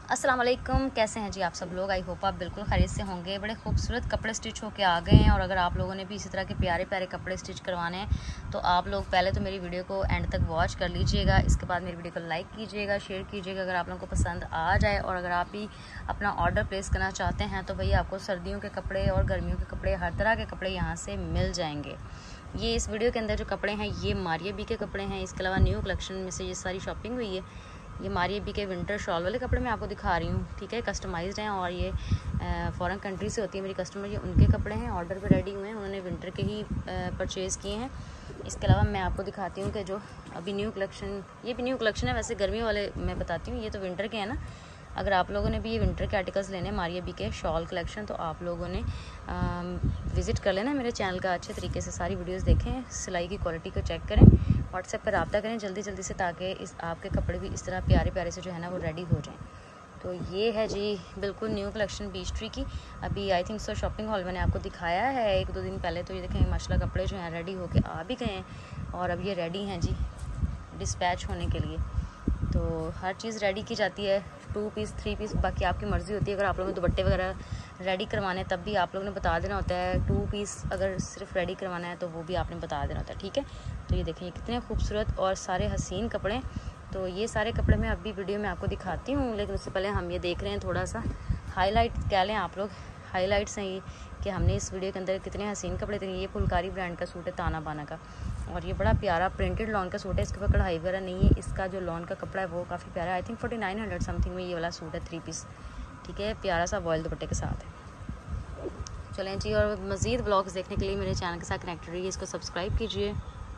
अस्सलाम वालेकुम, कैसे हैं जी आप सब लोग। आई होप आप बिल्कुल खैरियत से होंगे। बड़े खूबसूरत कपड़े स्टिच होके आ गए हैं और अगर आप लोगों ने भी इसी तरह के प्यारे प्यारे कपड़े स्टिच करवाने हैं तो आप लोग पहले तो मेरी वीडियो को एंड तक वॉच कर लीजिएगा। इसके बाद मेरी वीडियो को लाइक कीजिएगा, शेयर कीजिएगा अगर आप लोगों को पसंद आ जाए। और अगर आप भी अपना ऑर्डर प्लेस करना चाहते हैं तो भैया आपको सर्दियों के कपड़े और गर्मियों के कपड़े, हर तरह के कपड़े यहाँ से मिल जाएंगे। ये इस वीडियो के अंदर जो कपड़े हैं ये मारिया बी के कपड़े हैं। इसके अलावा न्यू कलेक्शन में से ये सारी शॉपिंग हुई है। ये मारिया बी के विंटर शॉल वाले कपड़े मैं आपको दिखा रही हूँ, ठीक है। कस्टमाइज्ड हैं और ये फॉरेन कंट्री से होती है मेरी कस्टमर, ये उनके कपड़े हैं, ऑर्डर पे रेडी हुए हैं, उन्होंने विंटर के ही परचेज़ किए हैं। इसके अलावा मैं आपको दिखाती हूँ कि जो अभी न्यू कलेक्शन, ये भी न्यू कलेक्शन है, वैसे गर्मी वाले मैं बताती हूँ, ये तो विंटर के हैं ना। अगर आप लोगों ने भी ये विंटर के आर्टिकल्स लेने हैं मारिया बी के शॉल कलेक्शन तो आप लोगों ने विज़िट कर लेना मेरे चैनल का, अच्छे तरीके से सारी वीडियोस देखें, सिलाई की क्वालिटी को चेक करें, व्हाट्सएप पर रब्ता करें जल्दी जल्दी से, ताकि इस आपके कपड़े भी इस तरह प्यारे प्यारे से जो है ना वो रेडी हो जाएं। तो ये है जी बिल्कुल न्यू कलेक्शन बीच ट्री की। अभी I think so shopping hall मैंने आपको दिखाया है 1-2 दिन पहले। तो ये देखें माशाल्लाह कपड़े जो हैं रेडी होके आ भी गए हैं और अब ये रेडी हैं जी डिस्पैच होने के लिए। तो हर चीज़ रेडी की जाती है, 2 पीस 3 पीस, बाकी आपकी मर्ज़ी होती है। अगर आप लोगों ने दुपट्टे वगैरह रेडी करवाने तब भी आप लोगों ने बता देना होता है। 2 पीस अगर सिर्फ रेडी करवाना है तो वो भी आपने बता देना होता है, ठीक है। तो ये देखें कितने खूबसूरत और सारे हसीन कपड़े। तो ये सारे कपड़े मैं अभी वीडियो में आपको दिखाती हूँ, लेकिन उससे पहले हम ये देख रहे हैं थोड़ा सा हाईलाइट कह लें आप लोग, हाईलाइट्स हैं ये कि हमने इस वीडियो के अंदर कितने हसीन कपड़े थे। ये फुलकारी ब्रांड का सूट है ताना बाना का और ये बड़ा प्यारा प्रिंटेड लॉन का सूट है। इसके ऊपर कढ़ाई वगैरह नहीं है। इसका जो लॉन का कपड़ा है वो काफ़ी प्यारा है। आई थिंक 4900 समथिंग में ये वाला सूट है, 3 पीस, ठीक है, प्यारा सा वॉयल दुपट्टे के साथ है। चलें जी, और मज़ीद ब्लॉग्स देखने के लिए मेरे चैनल के साथ कनेक्टेड रहिए, इसको सब्सक्राइब कीजिए।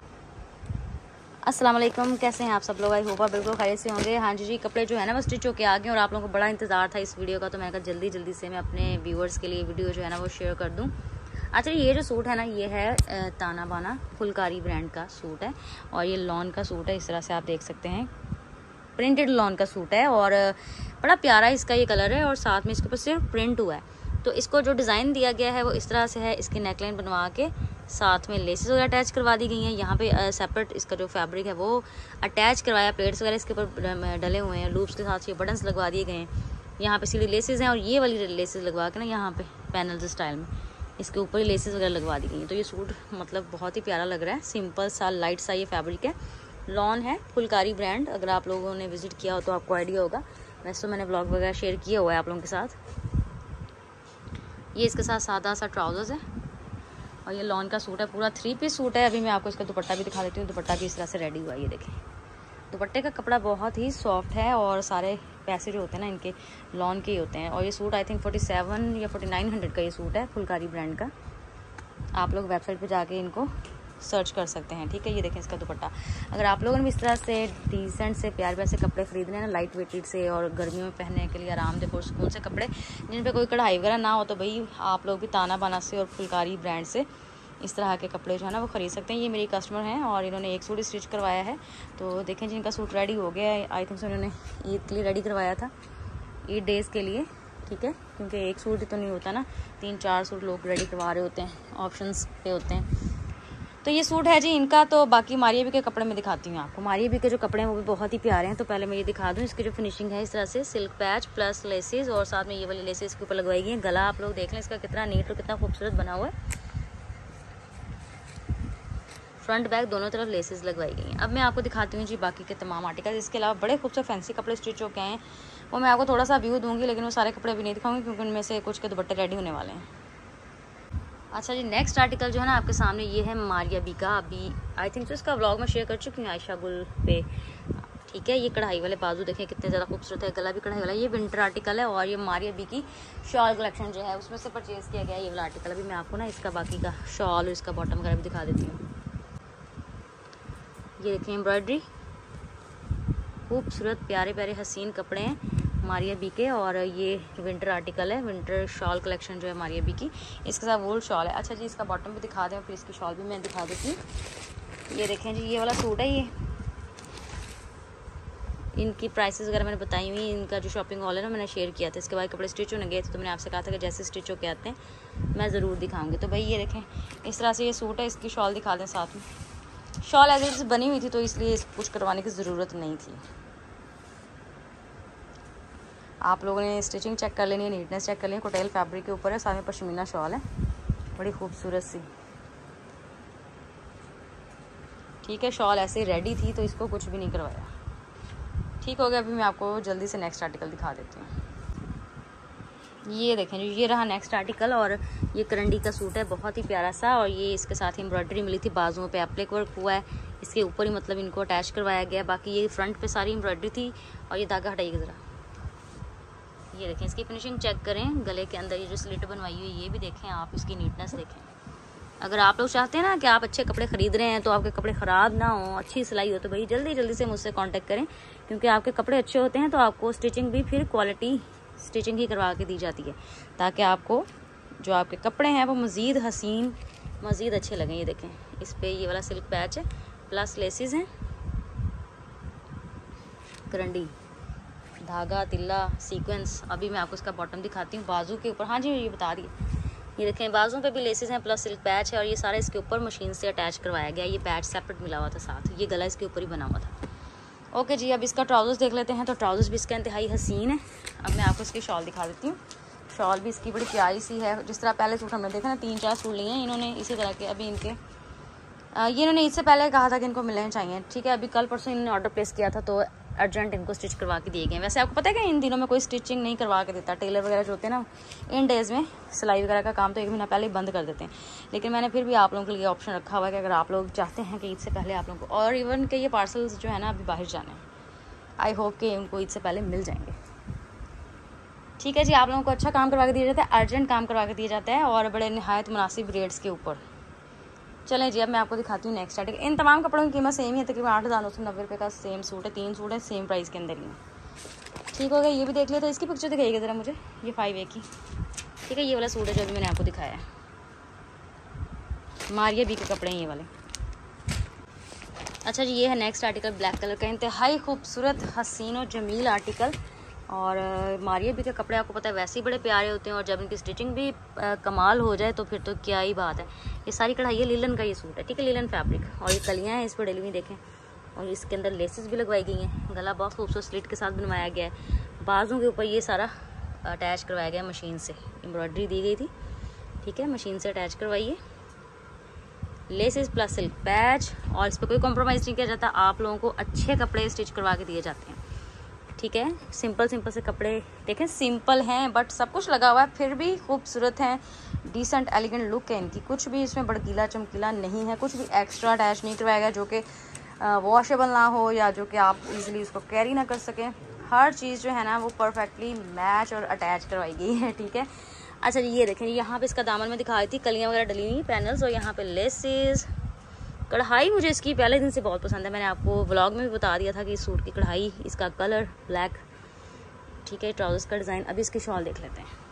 अस्सलाम वालेकुम, कैसे हैं आप सब लोग। आई होप आप बिल्कुल खैरियत से होंगे। हाँ जी, कपड़े जो है ना वो स्टिच होके आ गए और आप लोगों को बड़ा इंतज़ार था इस वीडियो का, तो मैंने कहा जल्दी जल्दी से मैं अपने व्यूअर्स के लिए वीडियो जो है ना वो शेयर कर दूँ। अच्छा, ये जो सूट है ना ये है ताना बाना फुलकारी ब्रांड का सूट है और ये लॉन का सूट है। इस तरह से आप देख सकते हैं प्रिंटेड लॉन का सूट है और बड़ा प्यारा इसका ये कलर है और साथ में इसके ऊपर सिर्फ प्रिंट हुआ है। तो इसको जो डिज़ाइन दिया गया है वो इस तरह से है, इसकी नेकलाइन बनवा के साथ में लेसेस वगैरह अटैच करवा दी गई हैं। यहाँ पे सेपरेट इसका जो फैब्रिक है वो अटैच करवाया, प्लेट्स वगैरह इसके ऊपर डले हुए हैं, लूप्स के साथ ये बटन्स लगवा दिए गए हैं। यहाँ पे सीधी लेसेस हैं और ये वाली लेसेस लगवा के ना यहाँ पे पैनल्स स्टाइल में इसके ऊपर ही लेसेस वगैरह लगवा दी गई हैं। तो ये सूट मतलब बहुत ही प्यारा लग रहा है, सिंपल सा लाइट सा ये फैब्रिक है, लॉन है, फुलकारी ब्रांड। अगर आप लोगों ने विजिट किया हो तो आपको आइडिया होगा, वैसे तो मैंने ब्लॉग वगैरह शेयर किया हुआ है आप लोगों के साथ। ये इसके साथ सादा सा ट्राउजर्स है और ये लॉन का सूट है, पूरा 3 पीस सूट है। अभी मैं आपको इसका दुपट्टा भी दिखा देती हूँ। दुपट्टा भी इस तरह से रेडी हुआ है, ये देखें। दुपट्टे का कपड़ा बहुत ही सॉफ्ट है और सारे पैसे जो होते हैं ना इनके लॉन के ही होते हैं। और ये सूट आई थिंक 47 या 4900 का ये सूट है फुलकारी ब्रांड का। आप लोग वेबसाइट पे जाके इनको सर्च कर सकते हैं, ठीक है। ये देखें इसका दुपट्टा। अगर आप लोगों ने भी इस तरह से डिसेंट से प्यार प्यार से कपड़े खरीदने हैं ना, लाइट वेटेड से और गर्मियों में पहनने के लिए आरामदेह और सुकून से कपड़े जिन पे कोई कढ़ाई वगैरह ना हो, तो भाई आप लोग भी ताना बाना से और फुलकारी ब्रांड से इस तरह के कपड़े जो है ना वो ख़रीद सकते हैं। ये मेरी कस्टमर हैं और इन्होंने एक सूट स्टिच करवाया है। तो देखें जिनका सूट रेडी हो गया है, आई थिंक सो इन्होंने ईद के लिए रेडी करवाया था, ईद डेज़ के लिए, ठीक है, क्योंकि एक सूट ही तो नहीं होता ना, 3-4 सूट लोग रेडी करवा रहे होते हैं, ऑप्शंस पे होते हैं। तो ये सूट है जी इनका। तो बाकी मारिया बी के कपड़े मैं दिखाती हूँ आपको। मारिया बी के जो कपड़े हैं वो भी बहुत ही प्यारे हैं। तो पहले मैं ये दिखा दूँ, इसकी जो फिनिशिंग है इस तरह से सिल्क पैच प्लस लेसेस और साथ में ये वाली लेसेस के ऊपर लगवाई गई है। गला आप लोग देख लें इसका कितना नीट और कितना खूबसूरत बना हुआ है, फ्रंट बैक दोनों तरफ लेसेस लगवाई गई हैं। अब मैं आपको दिखाती हूँ जी बाकी के तमाम आर्टिकल। इसके अलावा बड़े खूबसूरत फैंसी कपड़े स्टिच होके हैं, वो मैं आपको थोड़ा सा व्यू दूंगी, लेकिन वो सारे कपड़े भी नहीं दिखाऊंगी क्योंकि उनमें से कुछ के दुपट्टे रेडी होने वाले हैं। अच्छा जी, नेक्स्ट आर्टिकल जो है ना आपके सामने ये है मारिया बी का। अभी आई थिंक तो इसका व्लॉग मैं शेयर कर चुकी हूँ आयशा गुल पे, ठीक है। ये कढ़ाई वाले बाजू देखें कितने ज़्यादा खूबसूरत है, गला भी कढ़ाई वाला। ये विंटर आर्टिकल है और ये मारिया बी की शॉल कलेक्शन जो है उसमें से परचेज़ किया गया है ये वाला आर्टिकल। अभी मैं आपको ना इसका बाकी का शॉल और इसका बॉटम वगैरह भी दिखा देती हूँ। ये देखें एम्ब्रॉयडरी, खूबसूरत प्यारे प्यारे हसीन कपड़े हैं मारिया बी के और ये विंटर आर्टिकल है, विंटर शॉल कलेक्शन जो है मारिया बी की। इसके साथ वूल शॉल है। अच्छा जी, इसका बॉटम भी दिखा दें, फिर इसकी शॉल भी मैं दिखा देती हूँ। ये देखें जी, ये वाला सूट है। ये इनकी प्राइसेस वगैरह मैंने बताई हुई, इनका जो शॉपिंग हॉल है ना मैंने शेयर किया था। इसके बाद कपड़े स्टिच होने गए थे तो मैंने आपसे कहा था कि जैसे स्टिच होके आते हैं मैं ज़रूर दिखाऊंगी। तो भाई ये देखें इस तरह से ये सूट है, इसकी शॉल दिखा दें साथ में। शॉल एज इट बनी हुई थी तो इसलिए कुछ करवाने की ज़रूरत नहीं थी। आप लोगों ने स्टिचिंग चेक कर लेनी है, नीटनेस चेक कर लेनी है। कोटेल फैब्रिक के ऊपर है, साथ में पश्मीना शॉल है, बड़ी खूबसूरत सी। ठीक है, शॉल ऐसे ही रेडी थी तो इसको कुछ भी नहीं करवाया। ठीक हो गया। अभी मैं आपको जल्दी से नेक्स्ट आर्टिकल दिखा देती हूँ। ये देखें जी, ये रहा नेक्स्ट आर्टिकल। और ये करंडी का सूट है, बहुत ही प्यारा सा। और ये इसके साथ ही एम्ब्रॉयडरी मिली थी, बाजुओं पे एप्लिक वर्क हुआ है, इसके ऊपर ही मतलब इनको अटैच करवाया गया। बाकी ये फ्रंट पे सारी एम्ब्रॉयडरी थी। और ये धागा हटाइएगा ज़रा, ये देखें, इसकी फिनिशिंग चेक करें। गले के अंदर ये जो स्लिट बनवाई हुई है ये भी देखें आप, इसकी नीटनेस देखें। अगर आप लोग चाहते हैं ना कि आप अच्छे कपड़े ख़रीद रहे हैं तो आपके कपड़े ख़राब ना हो, अच्छी सिलाई हो, तो भाई जल्दी जल्दी से मुझसे कांटेक्ट करें, क्योंकि आपके कपड़े अच्छे होते हैं तो आपको स्टिचिंग भी फिर क्वालिटी स्टिचिंग ही करवा के दी जाती है, ताकि आपको जो आपके कपड़े हैं वो मज़ीद हसीन, मज़ीद अच्छे लगें। ये देखें, इस पर ये वाला सिल्क पैच है, प्लस लेसिस हैं, करंडी, धागा, तिल्ला, सीक्वेंस। अभी मैं आपको इसका बॉटम दिखाती हूँ। बाजू के ऊपर, हाँ जी ये बता रही है, ये देखें बाजू पे भी लेसेस हैं, प्लस सिल्क पैच है। और ये सारा इसके ऊपर मशीन से अटैच करवाया गया। ये पैच सेपरेट मिला हुआ था साथ, ये गला इसके ऊपर ही बना हुआ था। ओके जी, अब इसका ट्राउज़र्स देख लेते हैं। तो ट्राउज़र्स भी इसका इंतहाई हसीन है। अब मैं आपको इसकी शॉल दिखा देती हूँ। शॉल भी इसकी बड़ी प्यारी सी है। जिस तरह पहले सूट हमने देखा ना, 3-4 सूट लिए हैं इन्होंने इसी तरह के। अभी इनके ये इन्होंने इससे पहले कहा था कि इनको मिलने चाहिए। ठीक है, अभी कल परसों इन्होंने ऑर्डर प्लेस किया था तो अर्जेंट इनको स्टिच करवा के दिए गए। वैसे आपको पता है कि इन दिनों में कोई स्टिचिंग नहीं करवा के देता। टेलर वगैरह जो होते हैं ना, इन डेज़ में सिलाई वगैरह का काम तो 1 महीना पहले ही बंद कर देते हैं। लेकिन मैंने फिर भी आप लोगों के लिए ऑप्शन रखा हुआ है कि अगर आप लोग चाहते हैं कि इससे पहले आप लोगों को, और इवन के ये पार्सल्स जो है ना अभी बाहर जाने हैं, आई होप कि उनको इससे पहले मिल जाएंगे। ठीक है जी, आप लोगों को अच्छा काम करवा के दिया जाता है, अर्जेंट काम करवा के दिया जाता है, और बड़े नहायत मुनासिब रेट्स के ऊपर। चलें जी, अब मैं आपको दिखाती हूँ नेक्स्ट आर्टिकल। इन तमाम कपड़ों की कीमत सेम ही है, तकरीबन 8,990 रुपये का सेम सूट है। 3 सूट है सेम प्राइस के अंदर ही है। ठीक हो गया, ये भी देख लिया। तो इसकी पिक्चर दिखाइएगा ज़रा मुझे, ये 5A की। ठीक है, ये वाला सूट है जो अभी मैंने आपको दिखाया है। मारिया बी के कपड़े हैं ये वाले। अच्छा जी, ये है नेक्स्ट आर्टिकल, ब्लैक कलर का, इंतहाई खूबसूरत हसीन और जमील आर्टिकल। और मारिया बी के कपड़े आपको पता है वैसे ही बड़े प्यारे होते हैं, और जब इनकी स्टिचिंग भी कमाल हो जाए तो फिर तो क्या ही बात है। ये सारी कढ़ाई है, लीलन का ये सूट है। ठीक है, लीलन फैब्रिक। और ये कलियाँ हैं इस पर डली हुई, देखें। और इसके अंदर लेसेस भी लगवाई गई हैं। गला बहुत खूबसूरत स्लिट के साथ बनवाया गया है। बाजू के ऊपर ये सारा अटैच करवाया गया मशीन से, एम्ब्रॉयडरी दी गई थी। ठीक है, मशीन से अटैच करवाइए, लेसेस प्लस सिल्क पैच। और इस पर कोई कॉम्प्रोमाइज़ नहीं किया जाता। आप लोगों को अच्छे कपड़े स्टिच करवा के दिए जाते हैं। ठीक है, सिंपल सिंपल से कपड़े देखें, सिंपल हैं बट सब कुछ लगा हुआ है, फिर भी खूबसूरत हैं। डिसेंट एलिगेंट लुक है इनकी, कुछ भी इसमें भड़कीला चमकीला नहीं है, कुछ भी एक्स्ट्रा अटैच नहीं करवाया गया जो कि वॉशेबल ना हो या जो कि आप इजीली उसको कैरी ना कर सकें। हर चीज़ जो है ना वो परफेक्टली मैच और अटैच करवाई गई है। ठीक है, अच्छा जी, ये देखें, यहाँ पे इसका दामन में दिखा रही थी, कलियाँ वगैरह डली हुई पैनल्स, और यहाँ पे लेसेस। कढ़ाई मुझे इसकी पहले दिन से बहुत पसंद है। मैंने आपको व्लॉग में भी बता दिया था कि इस सूट की कढ़ाई, इसका कलर ब्लैक। ठीक है, ट्राउजर्स का डिज़ाइन। अभी इसकी शॉल देख लेते हैं।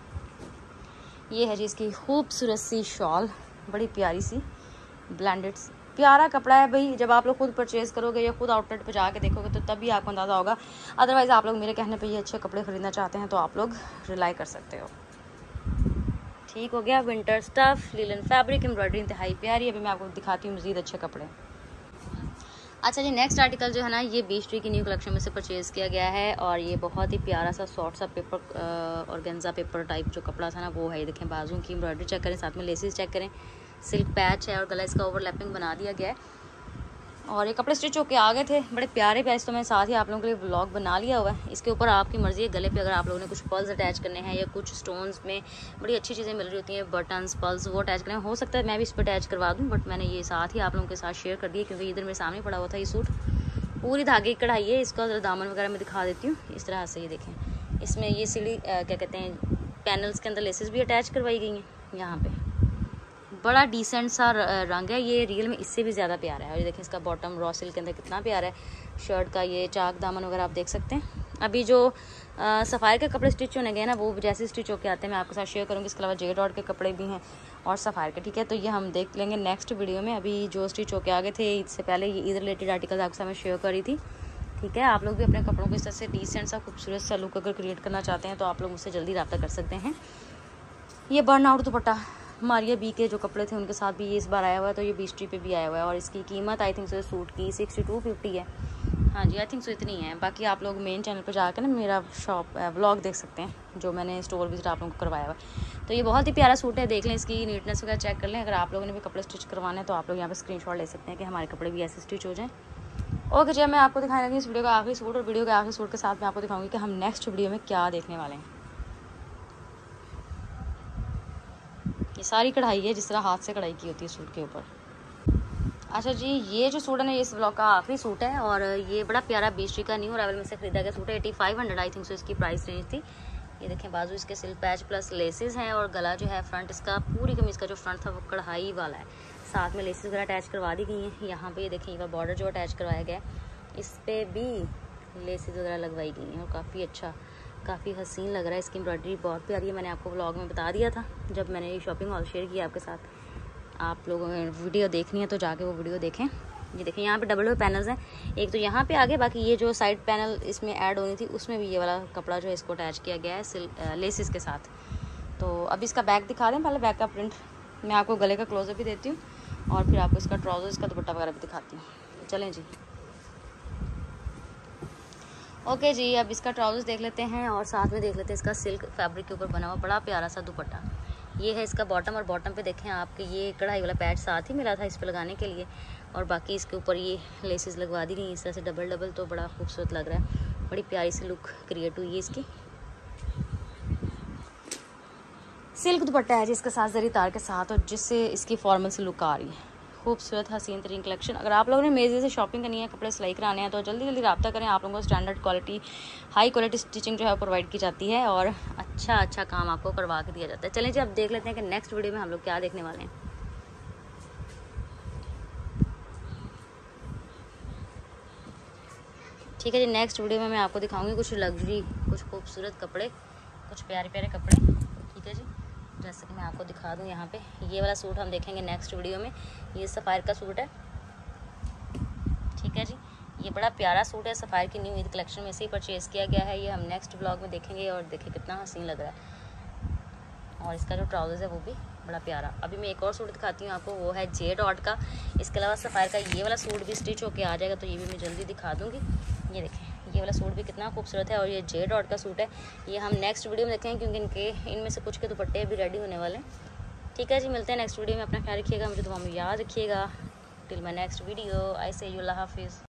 ये है जी इसकी खूबसूरत सी शॉल, बड़ी प्यारी सी ब्लेंडेड। प्यारा कपड़ा है भाई। जब आप लोग खुद परचेज़ करोगे या खुद आउटलेट पे जाके देखोगे तो तभी आपको अंदाज़ा होगा। अदरवाइज़ आप लोग मेरे कहने पे ये अच्छे कपड़े ख़रीदना चाहते हैं तो आप लोग रिलाई कर सकते हो। ठीक हो गया, winter stuff, linen fabric, embroidery इंतहाई प्यारी। अभी मैं आपको दिखाती हूँ मज़ीद अच्छे कपड़े। अच्छा जी, नेक्स्ट आर्टिकल जो है ना ये बीच ट्री की न्यू कलेक्शन में से परचेज़ किया गया है। और ये बहुत ही प्यारा सा सॉफ्ट सा पेपर ऑर्गेन्जा पेपर टाइप जो कपड़ा था ना वो है। ये देखें, बाजू की एम्ब्रॉयडरी चेक करें, साथ में लेसेस चेक करें, सिल्क पैच है और गला इसका ओवरलैपिंग बना दिया गया है। और ये कपड़े स्टिच होके आ गए थे, बड़े प्यारे प्यारे। तो मैं साथ ही आप लोगों के लिए व्लॉग बना लिया हुआ है। इसके ऊपर आपकी मर्ज़ी है, गले पे अगर आप लोगों ने कुछ पर्ल्स अटैच करने हैं या कुछ स्टोन्स में बड़ी अच्छी चीज़ें मिल रही होती हैं, बटन्स पर्ल्स, वो अटैच करने हो सकता है मैं भी इस पर अटैच करवा दूँ, बट मैंने ये साथ ही आप लोगों के साथ शेयर कर दिया क्योंकि इधर मेरे सामने पड़ा हुआ था ये सूट। पूरी धागे की कढ़ाई है, इसका दामन वगैरह मैं दिखा देती हूँ इस तरह से। ये देखें, इसमें ये सीढ़ी क्या कहते हैं, पैनल्स के अंदर लेसेस भी अटैच करवाई गई हैं। यहाँ पे बड़ा डिसेंट सा रंग है, ये रियल में इससे भी ज़्यादा प्यारा है। और ये देखें, इसका बॉटम रॉ सिल्क के अंदर कितना प्यारा है। शर्ट का ये चाक दामन वगैरह आप देख सकते हैं। अभी जो सफ़ायर के कपड़े स्टिच होने गए ना वो जैसे स्टिच होके आते हैं मैं आपके साथ शेयर करूँगी। इसके अलावा जे डॉट के कपड़े भी हैं और सफ़ायर के। ठीक है, तो ये हम देख लेंगे नेक्स्ट वीडियो में। अभी जो स्टिच होके आ गए थे इससे पहले ये ईद रिलेटेड आर्टिकल आपके साथ मैं शेयर करी थी। ठीक है, आप लोग भी अपने कपड़ों को इस तरह से डिसेंट सा खूबसूरत सा लुक अगर क्रिएट करना चाहते हैं तो आप लोग मुझसे जल्दी रब्ता कर सकते हैं। ये burn out dupatta Maria B के जो कपड़े थे उनके साथ भी ये इस बार आया हुआ है, तो ये बीच ट्री पे भी आया हुआ है। और इसकी कीमत आई थिंक सूट की 6250 है। हाँ जी, आई थिंक सो इतनी है। बाकी आप लोग मेन चैनल पर जाकर ना मेरा शॉप व्लॉग देख सकते हैं, जो मैंने स्टोर विजिट आप लोगों को करवाया हुआ। तो ये बहुत ही प्यारा सूट है, देख लें, इसकी नीटनेस वगैरह चेक कर लें। अगर आप लोगों ने भी कपड़े स्टिच करवाने हैं तो आप लोग यहाँ पर स्क्रीनशॉट ले सकते हैं कि हमारे कपड़े भी ऐसे स्टिच हो जाएँ। ओके जी, मैं आपको दिखाने लगी इस वीडियो का आखिरी सूट, और वीडियो के आखिरी सूट के साथ मैं आपको दिखाऊंगी कि हम नेक्स्ट वीडियो में क्या देखने वाले हैं। ये सारी कढ़ाई है जिस तरह हाथ से कढ़ाई की होती है सूट के ऊपर। अच्छा जी, ये जो सूट है ना, ये इस ब्लॉग का आखिरी सूट है, और ये बड़ा प्यारा बीच का न्यू अराइवल में से खरीदा गया सूट है। 8500 आई थिंक सो इसकी प्राइस रेंज थी। ये देखें, बाजू इसके सिल्क पैच प्लस लेसेस हैं, और गला जो है फ्रंट इसका, पूरी कमीज का जो फ्रंट था वो कढ़ाई वाला है। साथ में लेसेस वगैरह अटैच करवा दी गई हैं। यहाँ पे ये देखें, ये बॉर्डर जो अटैच करवाया गया है, इस पर भी लेसेस वगैरह लगवाई गई हैं, और काफ़ी अच्छा, काफ़ी हसीन लग रहा है। इसकी एम्ब्रॉयडरी बहुत प्यारी है। मैंने आपको व्लॉग में बता दिया था जब मैंने ये शॉपिंग हॉल शेयर किया आपके साथ। आप लोगों ने वीडियो देखनी है तो जाके वो वीडियो देखें। ये देखें, यहाँ पे डबल पैनल्स हैं, एक तो यहाँ पे आगे, बाकी ये जो साइड पैनल इसमें ऐड होनी थी उसमें भी ये वाला कपड़ा जो है इसको अटैच किया गया है लेसिस के साथ। तो अब इसका बैक दिखा दें, पहले बैक का प्रिंट। मैं आपको गले का क्लोजअप भी देती हूँ, और फिर आपको इसका ट्राउज़र, इसका दुपट्टा वगैरह भी दिखाती हूँ। चलें जी। ओके जी, अब इसका ट्राउज़र देख लेते हैं, और साथ में देख लेते हैं इसका सिल्क फैब्रिक के ऊपर बना हुआ बड़ा प्यारा सा दुपट्टा। ये है इसका बॉटम, और बॉटम पे देखें आपके ये कढ़ाई वाला पैच साथ ही मिला था इस पे लगाने के लिए, और बाकी इसके ऊपर ये लेसेस लगवा दी गई इस तरह से डबल डबल। तो बड़ा खूबसूरत लग रहा है, बड़ी प्यारी सी लुक क्रिएट हुई है इसकी। सिल्क दुपट्टा है जी इसके साथ जरी तार के साथ, और जिससे इसकी फॉर्मल सी लुक आ रही है। खूबसूरत हसीन तरीन कलेक्शन। अगर आप लोगों ने मेज़े से शॉपिंग करनी है, कपड़े सिलाई कराने हैं, तो जल्दी जल्दी रब्ता करें। आप लोगों को standard quality, high quality stitching जो है प्रोवाइड की जाती है, और अच्छा काम आपको करवा के दिया जाता है। चलें जी, अब देख लेते हैं कि नेक्स्ट वीडियो में हम लोग क्या देखने वाले हैं। ठीक है जी, नेक्स्ट वीडियो में मैं आपको दिखाऊंगी कुछ लग्जरी, कुछ खूबसूरत कपड़े, कुछ प्यारे प्यारे कपड़े। ठीक है जी, जैसे कि मैं आपको दिखा दूं, यहाँ पे ये वाला सूट हम देखेंगे नेक्स्ट वीडियो में। ये सफ़ायर का सूट है। ठीक है जी, ये बड़ा प्यारा सूट है, सफ़ायर की न्यू ईद कलेक्शन में से ही परचेज़ किया गया है। ये हम नेक्स्ट ब्लॉग में देखेंगे, और देखिए कितना हसीन लग रहा है। और इसका जो ट्राउज़र है वो भी बड़ा प्यारा। अभी मैं एक और सूट दिखाती हूँ आपको, वो है जे डॉट का। इसके अलावा सफ़ायर का ये वाला सूट भी स्टिच होके आ जाएगा, तो ये भी मैं जल्दी दिखा दूँगी। ये देखें, ये वाला सूट भी कितना खूबसूरत है, और ये जे डॉट का सूट है। ये हम नेक्स्ट वीडियो में देखेंगे, क्योंकि इनमें से कुछ के दुपट्टे भी रेडी होने वाले हैं। ठीक है जी, मिलते हैं नेक्स्ट वीडियो में। अपना ख्याल रखिएगा, मुझे दुआ में याद रखिएगा। Till my next video, I see you, अल्लाह हाफिज़।